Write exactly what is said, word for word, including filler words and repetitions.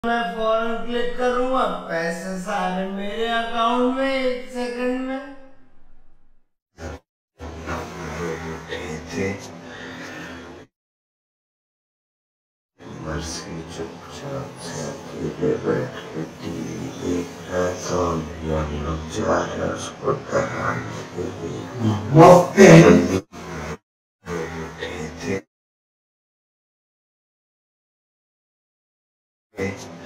मैं फौरन क्लिक करूंगा, पैसे सारे मेरे अकाउंट में एक सेकंड में। चुपचाप से अकेले बैठ के टीवी देख रहा था और हम लोग जा रहे हैं उसको डराने के लिए।